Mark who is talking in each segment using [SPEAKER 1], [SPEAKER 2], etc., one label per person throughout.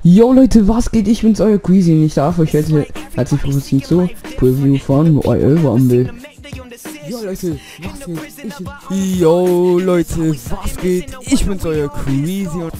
[SPEAKER 1] Yo Leute, was geht? Ich bin's, euer Queasy und ich darf euch heute herzlich begrüßen zur Preview von Royal Rumble. Yo Leute, was geht? Yo Leute, was geht? Ich bin's, euer Queasy und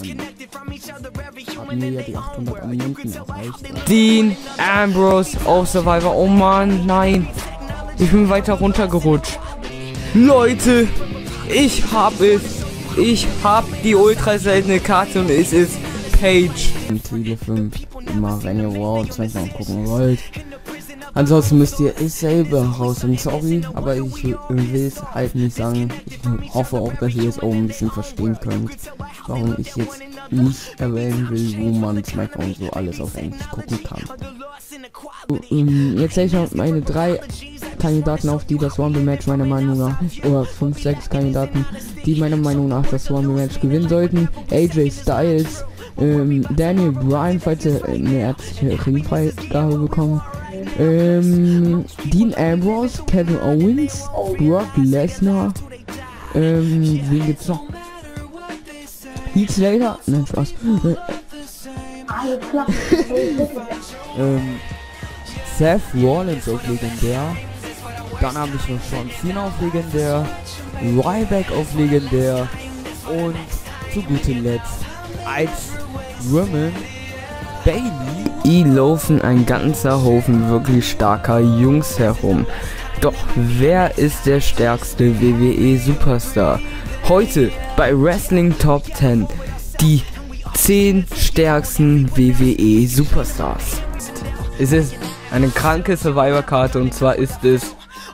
[SPEAKER 1] haben wir ja die 800 Abonnenten erreicht. Dean Ambrose auf Survivor. Oh Mann, nein. Ich bin weiter runtergerutscht. Leute, ich hab es. Ich hab die ultra seltene Karte und es ist Page. Tele 5, immer wenn ihr Worlds noch gucken wollt. Ansonsten müsst ihr es selber raus und sorry, aber ich will es halt nicht sagen. Ich hoffe auch, dass ihr es auch ein bisschen verstehen könnt, warum ich jetzt nicht erwähnen will, wo man SmackDown so alles auf Englisch gucken kann. Jetzt sehe ich noch meine 3 Kandidaten auf, die das Rumble Match meiner Meinung nach, oder 5, 6 Kandidaten, die meiner Meinung nach das Rumble Match gewinnen sollten. AJ Styles, Daniel Bryan, falls er eine ärztliche Ringfreigabe bekommen, Dean Ambrose, Kevin Owens, Brock Lesnar, wen gibt's noch? Heath Slater? Nein, Spaß. Seth Rollins auf legendär. Dann habe ich noch John Cena auf legendär, Ryback auf legendär und zu guter Letzt als Roman Bailey. Hier laufen ein ganzer Haufen wirklich starker Jungs herum. Doch wer ist der stärkste WWE Superstar? Heute bei Wrestling Top 10 die 10 stärksten WWE Superstars. Es ist eine kranke Survivor-Karte und zwar ist es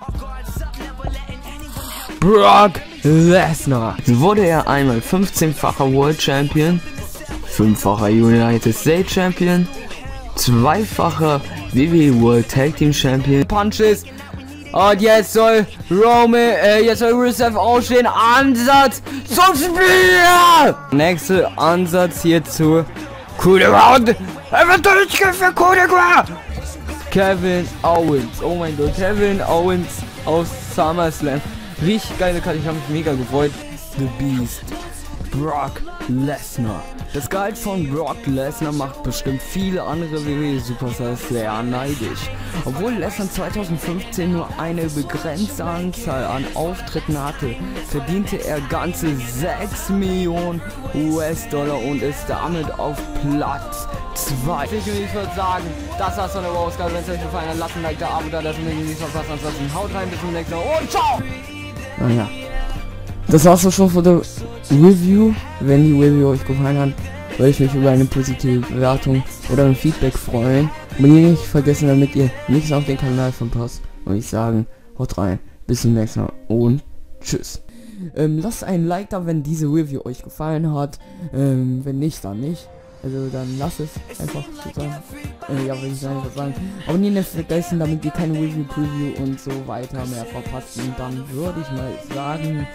[SPEAKER 1] Brock Lesnar. Wurde er einmal 15-facher World Champion, 5-facher United States Champion, 2-facher WWE World Tag Team Champion. Punches. Und jetzt soll Rusev aufstehen. Ansatz zum Spiel. Nächster Ansatz hierzu. Coup de Round. Er wird durchgeführt für Coup de Round. Kevin Owens. Oh mein Gott. Kevin Owens aus SummerSlam. Richtig geile Karte. Ich habe mich mega gefreut. The Beast. Brock Lesnar. Das Gehalt von Brock Lesnar macht bestimmt viele andere WWE Superstars sehr neidisch. Obwohl Lesnar 2015 nur eine begrenzte Anzahl an Auftritten hatte, verdiente er ganze 6 Millionen US-Dollar und ist damit auf Platz 2. Ich würde sagen, das war's von der Ausgabe. Wenn es euch gefallen hat, lasst ein Like da, Abo da, das nicht verpassen. Ansonsten haut rein, bis zum nächsten Mal und ciao! Naja. Das war's auch schon von der Review. Wenn die Review euch gefallen hat, würde ich mich über eine positive Bewertung oder ein Feedback freuen. Und ihr nicht vergessen, damit ihr nichts auf den Kanal verpasst. Und ich sagen, haut rein, bis zum nächsten Mal und tschüss. Lasst ein Like da, wenn diese Review euch gefallen hat. Wenn nicht, dann nicht. Also dann lasst es einfach sozusagen. Ja, will ich einfach sagen. Abonnieren nicht vergessen, damit ihr keine Review, Preview und so weiter mehr verpasst. Und dann würde ich mal sagen,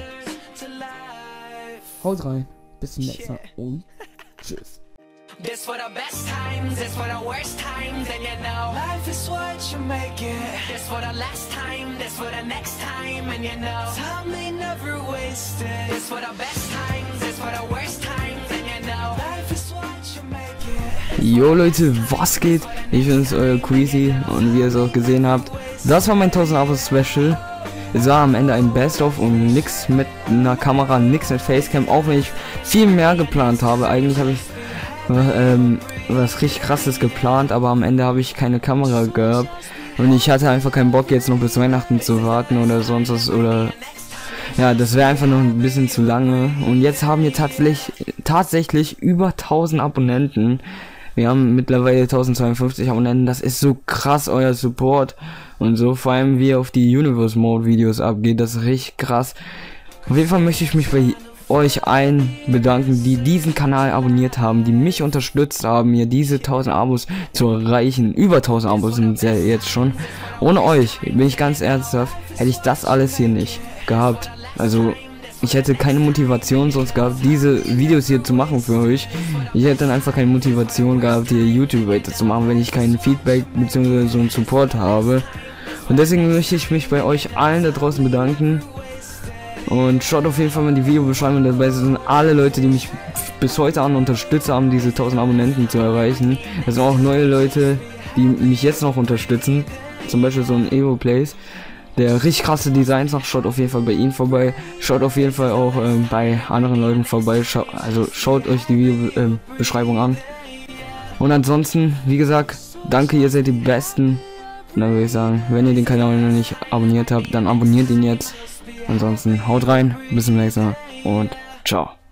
[SPEAKER 1] haut rein, bis zum nächsten Mal und tschüss.
[SPEAKER 2] This for the best times, this for the worst times, and you know life is what you make it. This for the last time, this for the next time, and you know time ain't never wasted. This for the best times, this for the worst times, and you know life is what you make it.
[SPEAKER 1] Yo Leute, was geht? Ich bin's, euer Queasy und wie ihr es auch gesehen habt, das war mein 1000 Abo Special. Es war am Ende ein Best-of und nix mit einer Kamera, nix mit Facecam, auch wenn ich viel mehr geplant habe. Eigentlich habe ich was richtig krasses geplant, aber am Ende habe ich keine Kamera gehabt und ich hatte einfach keinen Bock jetzt noch bis Weihnachten zu warten oder sonst was, oder ja, das wäre einfach noch ein bisschen zu lange. Und jetzt haben wir tatsächlich über 1000 Abonnenten. Wir haben mittlerweile 1052 Abonnenten. Das ist so krass, euer Support und so, vor allem wie auf die Universe Mode Videos abgeht, das ist richtig krass. Auf jeden Fall möchte ich mich bei euch allen bedanken, die diesen Kanal abonniert haben, die mich unterstützt haben, mir diese 1000 Abos zu erreichen. Über 1000 Abos sind es ja jetzt schon. Ohne euch, bin ich ganz ernsthaft, hätte ich das alles hier nicht gehabt. Also ich hätte keine Motivation sonst gehabt, diese Videos hier zu machen für euch. Ich hätte dann einfach keine Motivation gehabt, hier YouTube weiter zu machen, wenn ich keinen Feedback bzw. so einen Support habe. Und deswegen möchte ich mich bei euch allen da draußen bedanken. Und schaut auf jeden Fall mal die Videobeschreibung, dabei sind alle Leute, die mich bis heute an unterstütze, um diese 1000 Abonnenten zu erreichen. Es sind auch neue Leute, die mich jetzt noch unterstützen. Zum Beispiel so ein Evo Plays, der richtig krasse Designs macht. Schaut auf jeden Fall bei ihm vorbei. Schaut auf jeden Fall auch bei anderen Leuten vorbei. Also schaut euch die Videobeschreibung an. Und ansonsten, wie gesagt, danke, ihr seid die Besten. Und dann würde ich sagen, wenn ihr den Kanal noch nicht abonniert habt, dann abonniert ihn jetzt. Ansonsten haut rein, bis zum nächsten Mal und ciao.